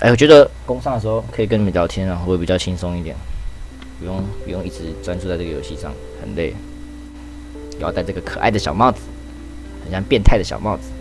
我觉得工商的时候可以跟你们聊天啊，会比较轻松一点，不用一直专注在这个游戏上，很累。要戴这个可爱的小帽子，很像变态的小帽子。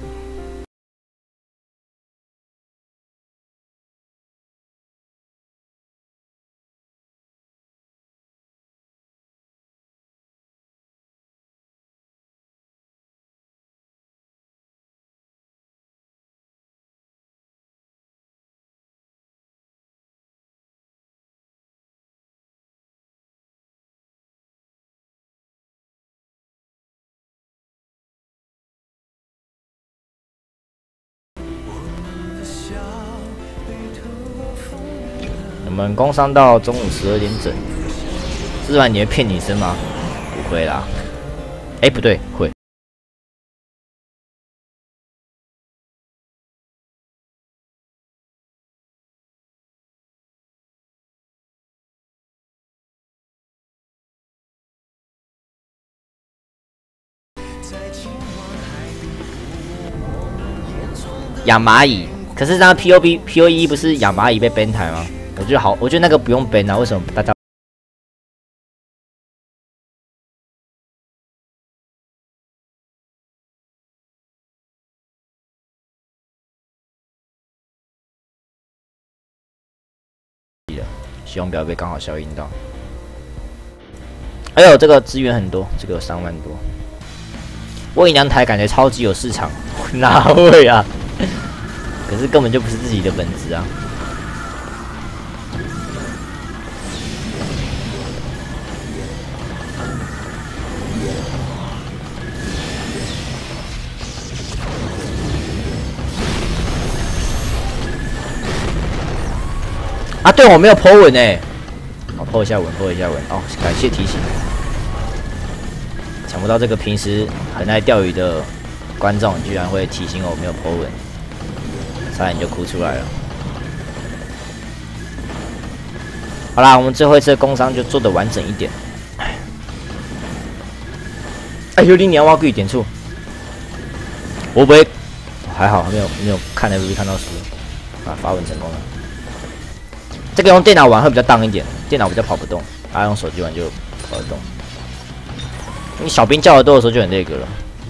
我们工商到中午12点整，这晚你会骗女生吗？不会啦。不对，会。养蚂蚁，可是这样 POE 不是养蚂蚁被 ban 台吗？我觉得好，我觉得那个不用 ban 啊，为什么大家？希望不要被刚好效应到。哎呦，这个资源很多，这个有3万多。喂娘台感觉超级有市场，哪会啊？可是根本就不是自己的本质啊。啊，对，我没有 po 文哎，好 po 一下文哦，感谢提醒。想不到这个平时很爱钓鱼的观众居然会提醒我没有 po 文，差点就哭出来了。好啦，我们最后一次的工商就做得完整一点。有你要挖贵点处，我不会，还好没有看 FB 看到书啊，发文成功了。这个用电脑玩会比较荡一点，电脑比较跑不动，用手机玩就跑得动。你小兵叫的多的时候就很那个了。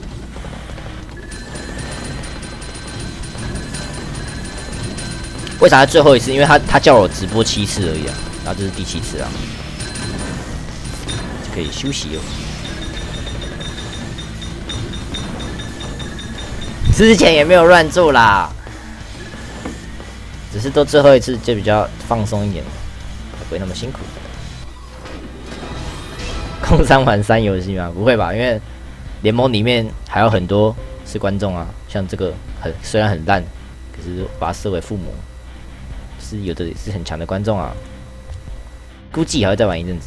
为啥最后一次？因为他叫我直播7次而已啊，然后这是第7次啊，就可以休息了。之前也没有乱做啦。只是都最后一次就比较放松一点，不会那么辛苦。工商玩3游戏吗？不会吧，因为联盟里面还有很多是观众啊，像这个虽然很烂，可是把它视为父母，是有的也是很强的观众啊。估计还会再玩一阵子。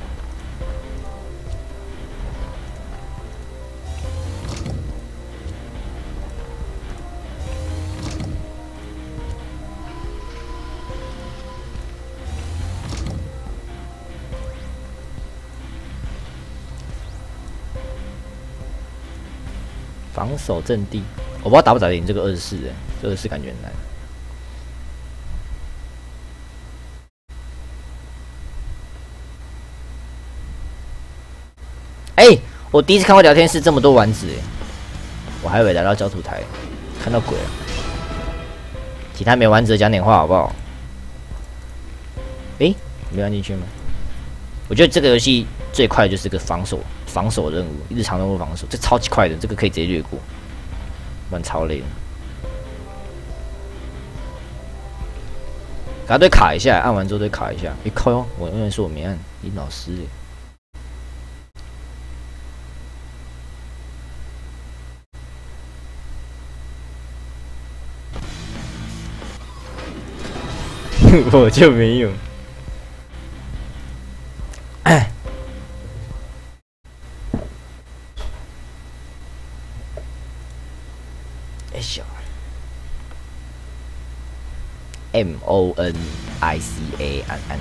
防守阵地，我不知道打不打得赢这个24这24感觉很难。我第一次看过聊天室这么多丸子我还以为来到焦土台看到鬼了。其他没丸子的讲点话好不好？没玩进去吗？我觉得这个游戏最快的就是个防守任务，日常任务防守，这超级快的，这个可以直接略过，玩超累的。给他对卡一下，按完之后对卡一下。靠哟！我永远说我没按，你老师我就没有。MONICA 安。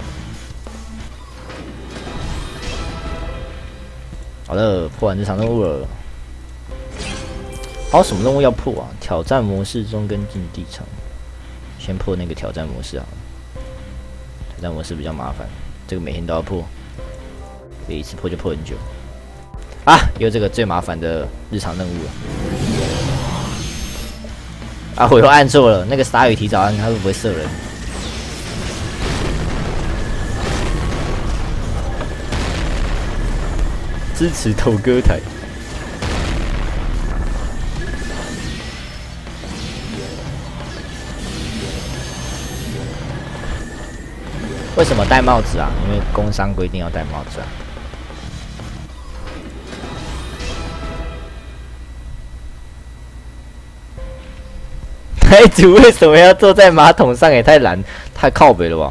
好了，破完这场任务了。还有什么任务要破啊？挑战模式中跟竞技场。 先破那个挑战模式啊，挑战模式比较麻烦，这个每天都要破，一次破就破很久。啊，有这个最麻烦的日常任务了。啊，我又按错了，那个鲨鱼提早按，它会不会射人？支持头歌台。为什么戴帽子啊？因为工商规定要戴帽子啊。台主为什么要坐在马桶上？也太靠北了吧！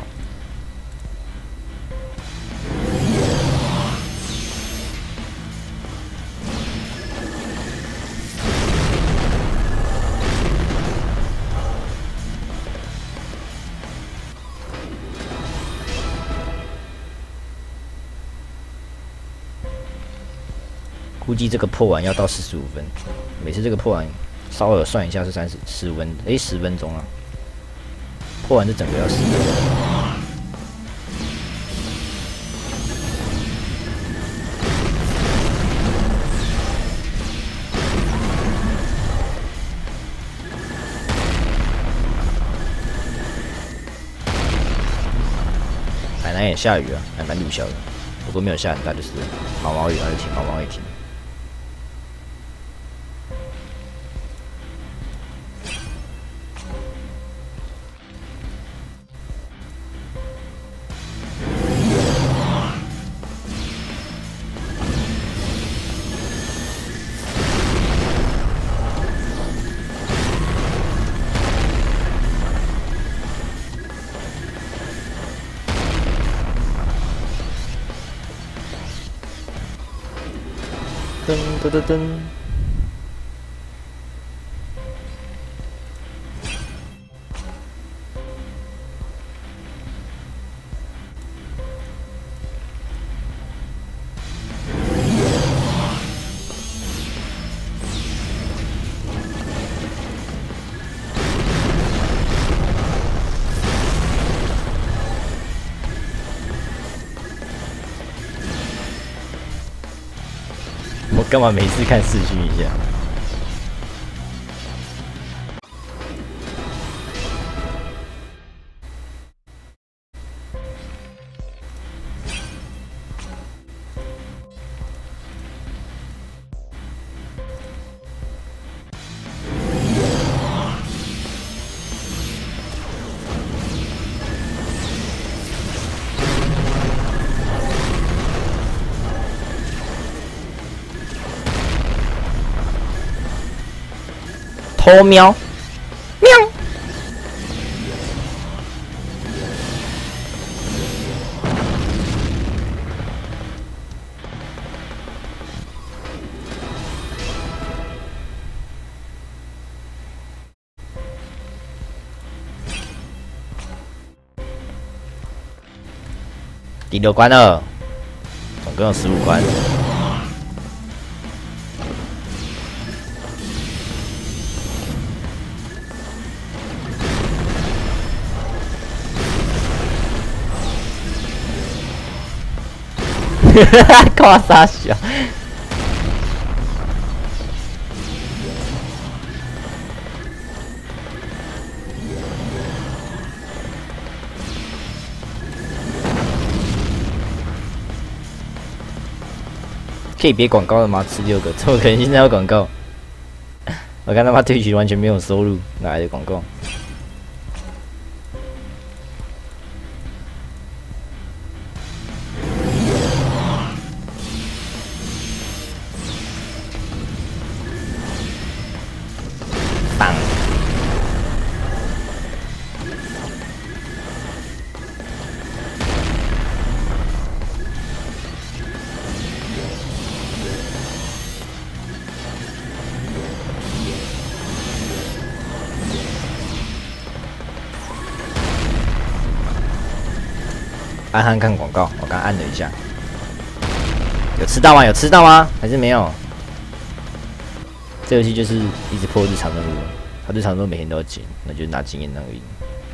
估计这个破完要到45分，每次这个破完稍微有算一下是15分，10分钟啊。破完这整个要10分钟。海南也下雨啊，还蛮鲁小的，不过没有下很大，就是毛毛雨，它就停，毛毛雨停。噔噔噔噔！我干嘛每次看视讯一下？偷瞄，喵！第6关了，总共有15关。夸啥小？可以别广告了吗？吃6个，怎么可能现在要广告？我看他妈推曲完全没有收入，哪来的广告？按看广告，我刚按了一下，有吃到吗？有吃到吗？还是没有？这游戏就是一直破日常任务，他日常任务每天都要解，那就拿经验而已。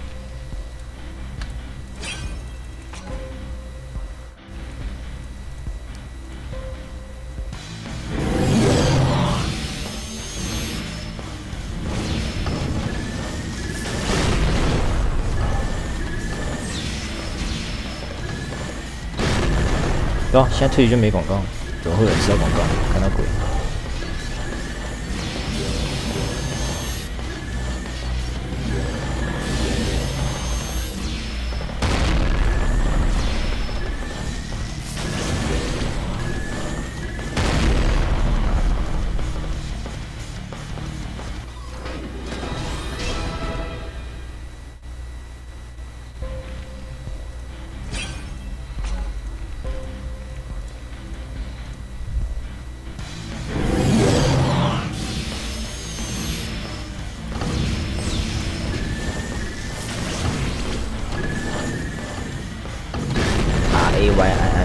对啊，现在推理就没广告，怎么会有人吃到广告？看到鬼！RAYIN。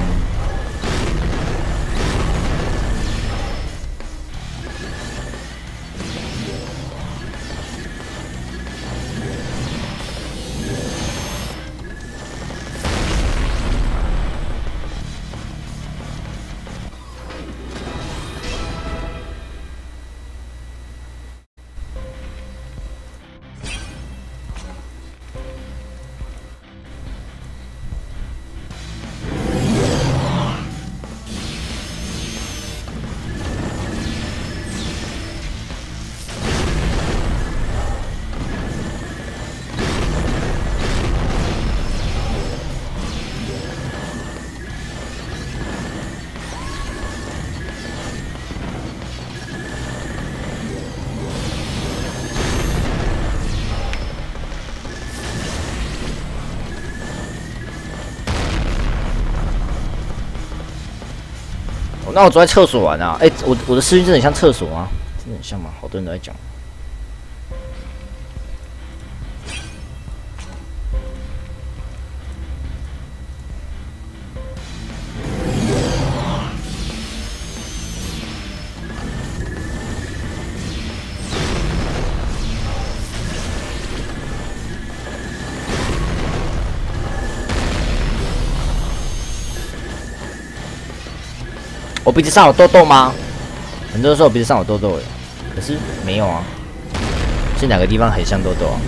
那我坐在厕所玩啊！哎、我的视讯真的很像厕所吗？真的很像吗？好多人都在讲。我鼻子上有痘痘吗？很多人说我鼻子上有痘痘，可是没有啊。是哪个地方很像痘痘啊？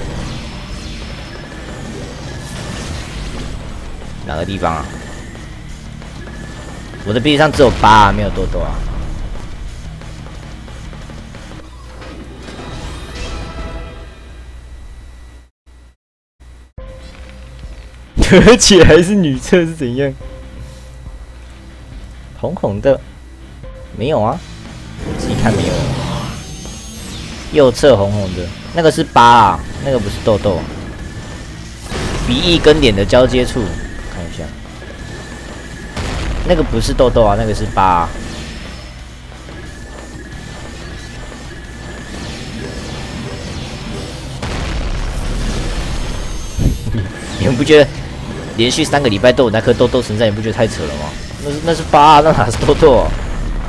哪个地方啊？我的鼻子上只有疤啊，没有痘痘啊。而且还是女厕是怎样？红红的，没有啊，我自己看没有。右侧红红的，那个是疤啊，那个不是痘痘。鼻翼跟脸的交接处，看一下，那个不是痘痘啊，那个是疤啊。你们不觉得连续3个礼拜都有那颗痘痘存在，你不觉得太扯了吗？那是疤啊，那哪是痘痘啊？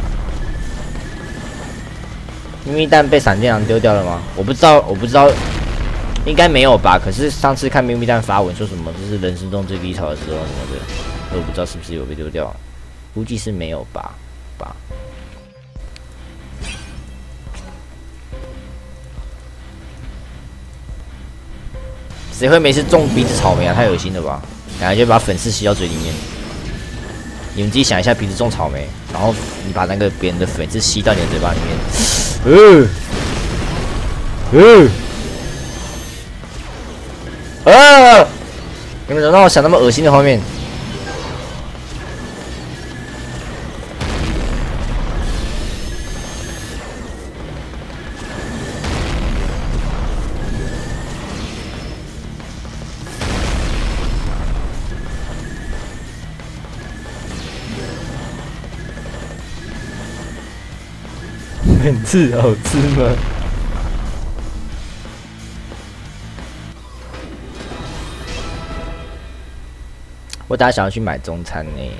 咪咪蛋被闪电狼丢掉了吗？我不知道，应该没有吧？可是上次看咪咪蛋发文说什么，这是人生中最低潮的时候什么的，我不知道是不是有被丢掉，估计是没有吧。谁会没事种鼻子草莓啊？太恶心了吧！感觉就把粉丝吸到嘴里面。你们自己想一下，鼻子种草莓，然后你把那个别人的粉丝吸到你的嘴巴里面，你们怎么让我想那么恶心的画面？粉刺好吃吗？我等下想要去买中餐呢，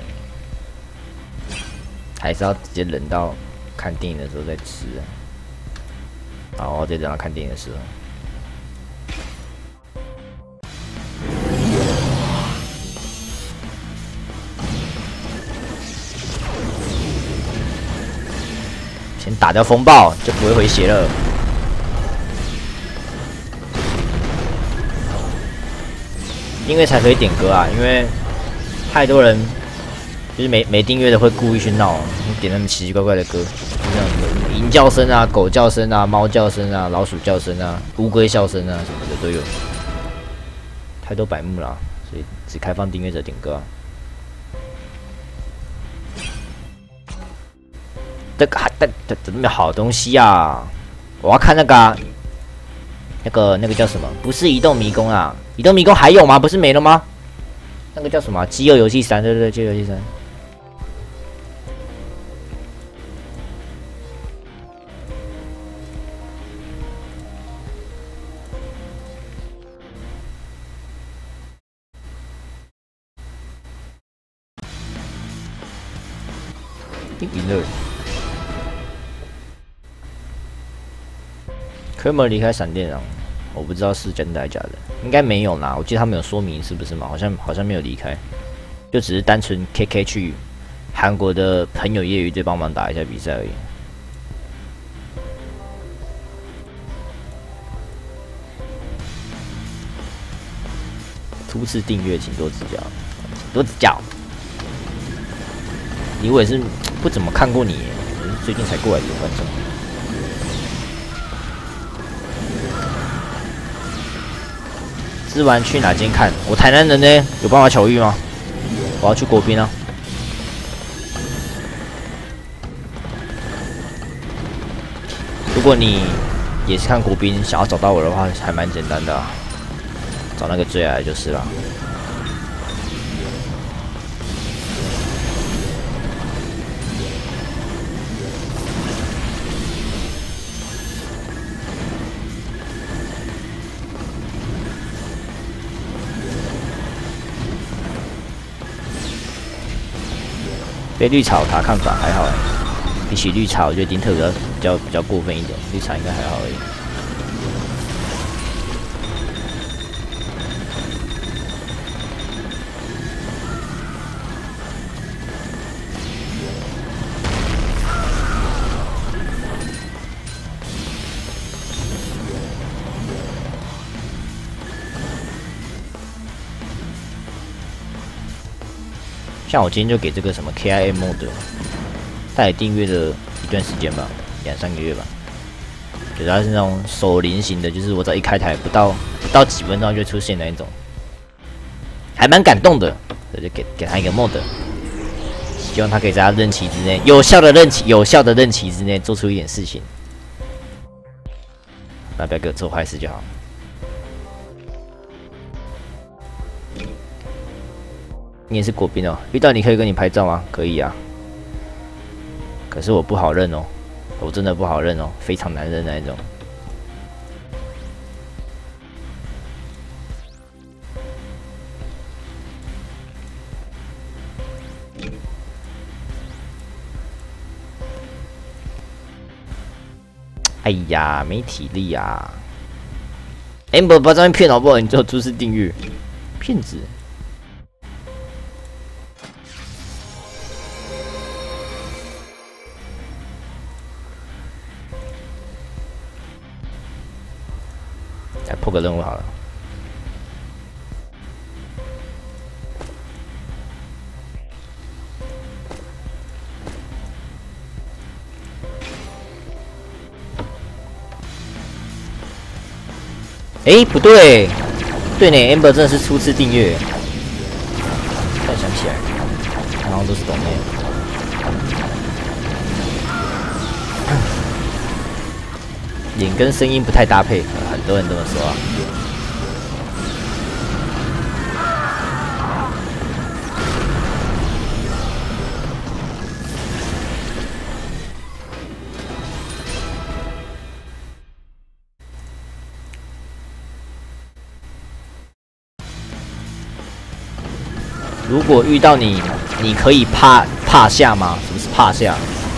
还是要直接忍到看电影的时候再吃啊？好，我直接等到看电影的时候。先打掉风暴，就不会回血了。因为才可以点歌啊，因为太多人就是没订阅的会故意去闹，点那么奇奇怪怪的歌，就这样子，鹰叫声啊、狗叫声啊、猫叫声啊、老鼠叫声啊、乌龟笑声啊什么的都有，太多百目啦，所以只开放订阅者点歌啊。这个还怎么有好东西啊？我要看那个、啊，那个叫什么？不是移动迷宫啊，移动迷宫还有吗？不是没了吗？那个叫什么、啊？饥饿游戏3，对对对，饥饿游戏3。赢了。科门离开闪电狼，我不知道是真的还是假的，应该没有啦。我记得他们有说明是不是嘛？好像没有离开，就只是单纯 KK 去韩国的朋友业余队帮忙打一下比赛而已。初次订阅请多指教，请多指教。我也是不怎么看过你，最近才过来的观众。吃完去哪间看？我台南人呢，有办法巧遇吗？我要去国宾啊。如果你也是看国宾，想要找到我的话，还蛮简单的啊，找那个最矮就是了。对绿草塔看法还好哎，比起绿草，我觉得丁特比较过分一点，绿草应该还好而已。像我今天就给这个什么 KIM mode， 他也订阅了一段时间吧，2-3个月吧。觉得他是那种手灵型的，就是我只要一开台，不到几分钟就出现那一种，还蛮感动的。所以就给他一个 mode， 希望他可以在他任期之内，有效的任期之内做出一点事情，那不要给我做坏事就好。你也是国宾哦，遇到你可以跟你拍照吗？可以啊，可是我不好认哦，我真的不好认哦，非常难认那一种。哎呀，没体力啊 ！Amber 把这边骗好不好？你只有注册订阅，骗子！来破个任务好了。哎，不对，对呢 ，Amber 真的是初次订阅。突然想起来，好像都是懂内。脸跟声音不太搭配，很多人这么说啊。如果遇到你，你可以趴下吗？什么是趴下？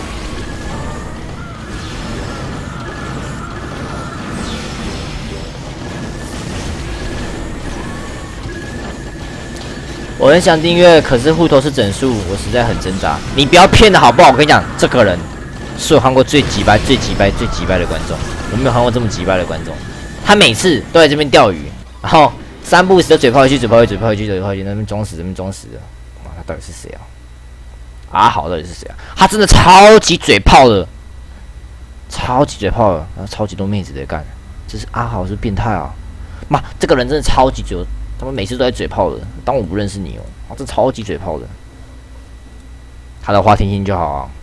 我很想订阅，可是户头是整数，我实在很挣扎。你不要骗了好不好？我跟你讲，这个人是我看过最鸡掰的观众，我没有看过这么鸡掰的观众。他每次都在这边钓鱼，然后3不5时就嘴炮回去，那边装死的。妈，他到底是谁啊？ 阿豪到底是谁啊？他真的超级嘴炮的，超级嘴炮的，然后超级多妹子在干。这是阿豪是变态啊！妈，这个人真的超级嘴，他们每次都在嘴炮的。当我不认识你哦，他真超级嘴炮的。他的话听听就好啊。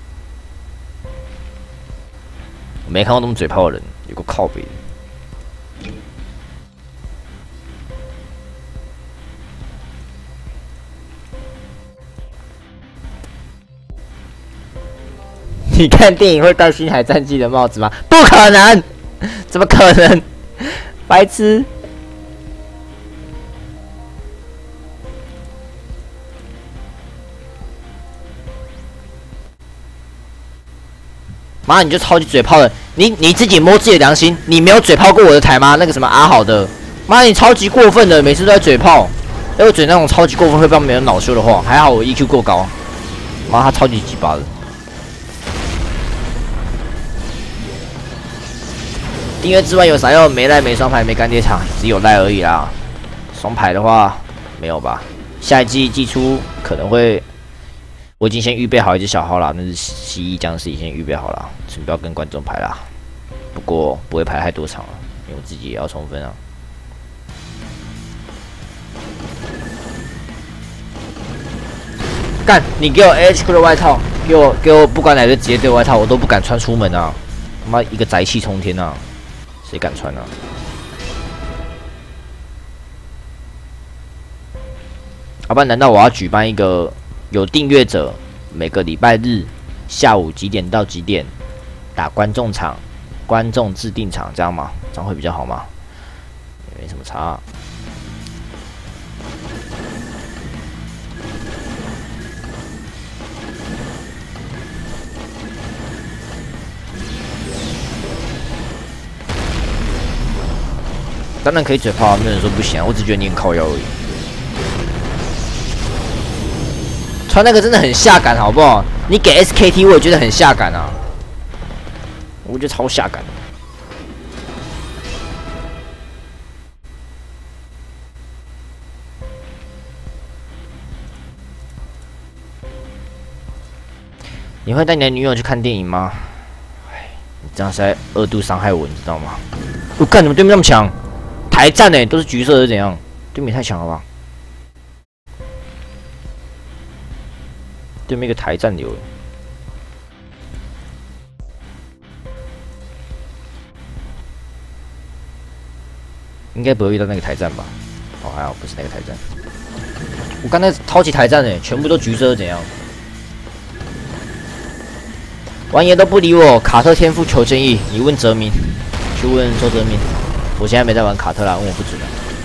我没看过那么嘴炮的人，有个靠北的。你看电影会戴星海战记的帽子吗？不可能，怎么可能？白痴！妈，你就超级嘴炮的，你自己摸自己的良心，你没有嘴炮过我的台吗？那个什么阿好的，妈，你超级过分的，每次都在嘴炮。我嘴那种超级过分会让别人恼羞的话，还好我 EQ 够高。妈，他超级鸡巴的。订阅之外有啥用？没赖没双排没干爹场，只有赖而已啦。双排的话没有吧？下一季季初可能会，我已经先预备好一只小号啦，那是蜥蜴僵尸已经预备好了，请不要跟观众排啦。不过不会排太多场了，因为我自己也要冲分啊。干，你给我 HQ 的外套，给我不管哪个职业队外套，我都不敢穿出门啊！他妈一个宅气冲天啊！谁敢穿啊？要不然难道我要举办一个有订阅者每个礼拜日下午几点到几点打观众场，观众制定场这样吗？这样会比较好吗？也没什么差啊。当然可以嘴炮，没有人说不行啊。我只觉得你很靠腰而已。穿那个真的很下感，好不好？你给 SKT 我也觉得很下感啊，我觉得超下感。你会带你的女友去看电影吗？哎，你这样是在2度伤害我，你知道吗？我看你们对面那么强。台战都是橘色的，是怎样？对面太强了吧？对面一个台战流，应该不会遇到那个台战吧？哦，还好不是那个台战。我刚才超级台战全部都橘色，是怎样？王爷都不理我，卡特天赋求建议，你问哲明，去问周哲明。我现在没在玩卡特啦，问我不准了。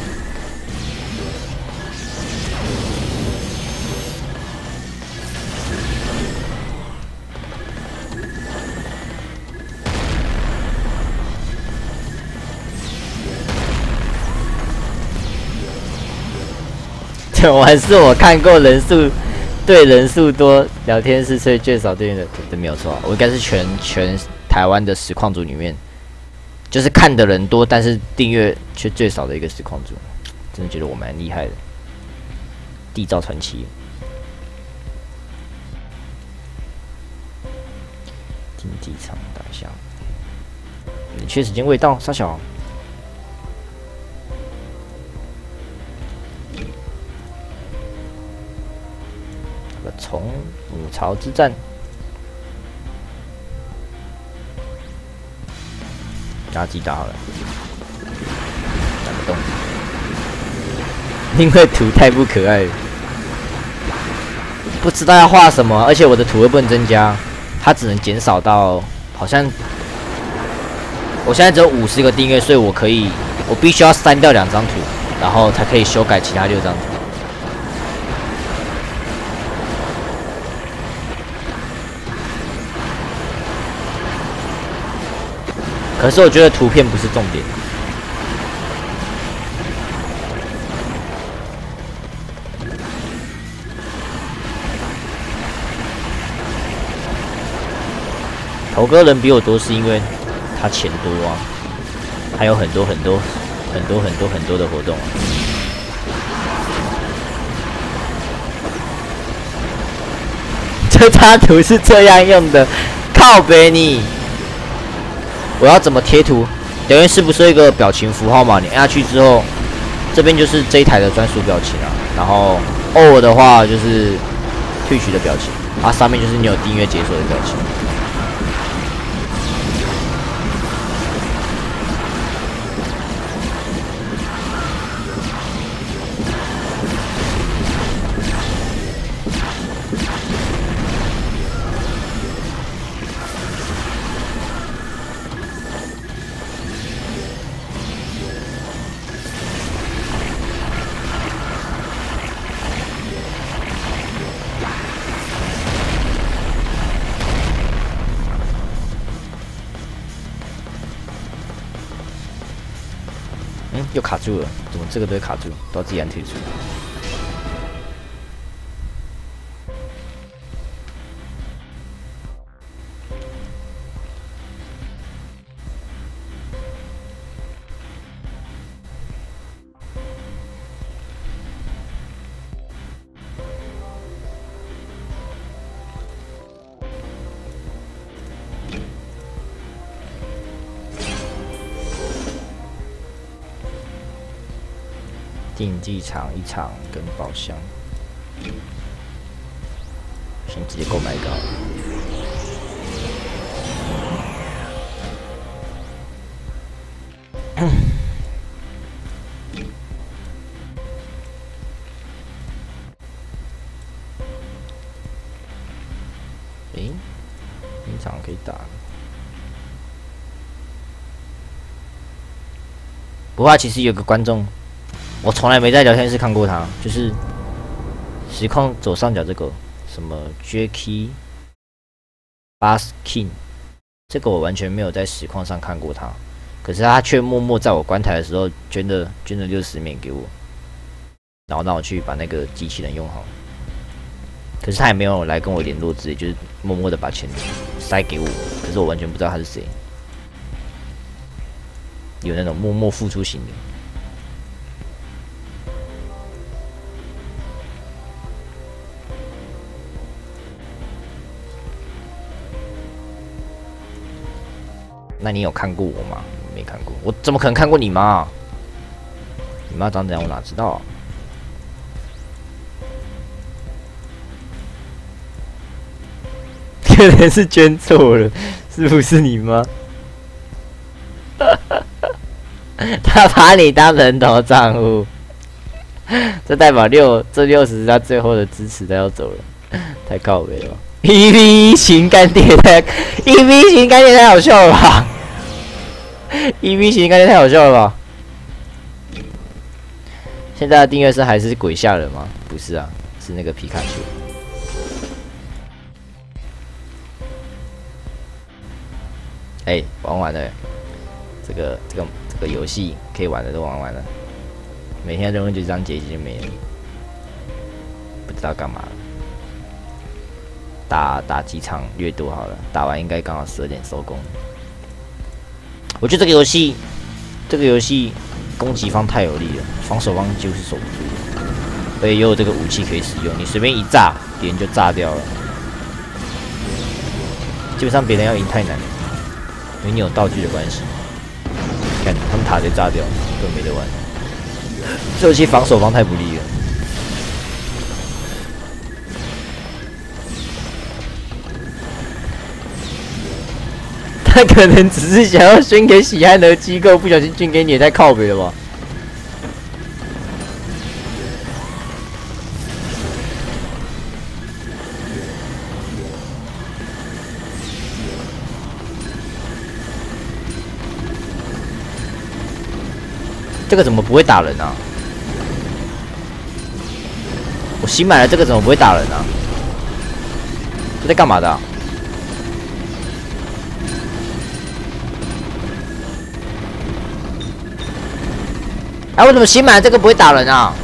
这玩是我看过人数对人数多，聊天室最少对应的，对，没有错，我应该是全台湾的实况组里面。就是看的人多，但是订阅却最少的一个实况组，真的觉得我蛮厉害的。缔造传奇，竞技场大象，你缺时间未到，傻小。从母巢之战。打击打好了，打不动，因为图太不可爱了，不知道要画什么，而且我的图又不能增加，它只能减少到好像，我现在只有50个订阅，所以我必须要删掉2张图，然后才可以修改其他6张图。可是我觉得图片不是重点。头哥人比我多，是因为他钱多啊，还有很多的活动啊。 个插图是这样用的，靠北你！我要怎么贴图？留言是不是一个表情符号嘛？你按下去之后，这边就是这一台的专属表情啊。然后偶尔的话就是退取的表情，它上面就是你有订阅解锁的表情。又卡住了，怎么这个都会卡住？都要自己按退出。竞技场1场跟宝箱，先直接购买一个好了。1场可以打。不过其实有个观众。我从来没在聊天室看过他，就是实况左上角这个什么 Jacky Baskin， 这个我完全没有在实况上看过他，可是他却默默在我关台的时候捐了60面给我，然后让我去把那个机器人用好。可是他也没有来跟我联络之类，就是默默的把钱塞给我，可是我完全不知道他是谁，有那种默默付出型的。那你有看过我吗？没看过，我怎么可能看过你妈？你妈长怎样我哪知道啊？可能是捐错了，是不是你妈？他把你当人头账户，这代表这60是他最后的支持，他要走了，太靠北了。EV 型干爹EV 型干爹太好笑了吧？EV 型干爹太好笑了吧？现在的订阅是还是鬼吓人吗？不是啊，是那个皮卡丘。玩完了，这个游戏可以玩的都玩完了，每天任务就这样结局就没了，不知道干嘛了。打几场掠夺好了，打完应该刚好12点收工。我觉得这个游戏攻击方太有力了，防守方几乎是守不住的，而且也有这个武器可以使用，你随便一炸，别人就炸掉了。基本上别人要赢太难了，因为你有道具的关系。看他们塔直接炸掉，根本没得玩。这游戏防守方太不利了。他可能只是想要捐给喜欢的机构，不小心捐给你，也太靠北了吧？这个怎么不会打人啊？我新买的这个怎么不会打人啊？这在干嘛的啊？为什么新买的这个不会打人啊？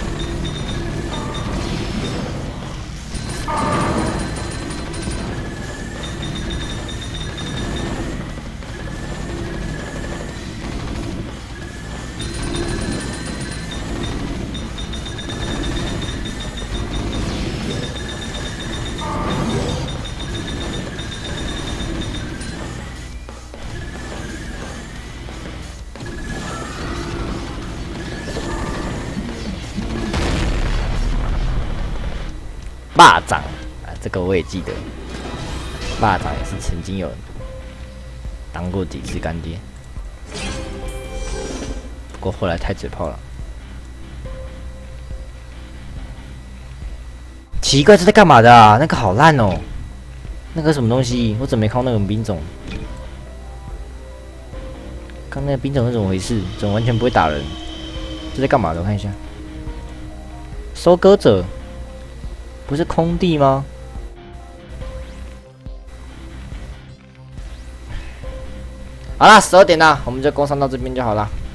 蚂蚱啊，这个我也记得，蚂蚱也是曾经有当过几次干爹，不过后来太嘴炮了。奇怪，这在干嘛的啊？那个好烂哦，那个什么东西？我怎么没看到那种兵种？刚那个兵种是怎么回事？怎么完全不会打人？这在干嘛的？我看一下，收割者。不是空地吗？好啦，12点啦，我们就工商到这边就好啦。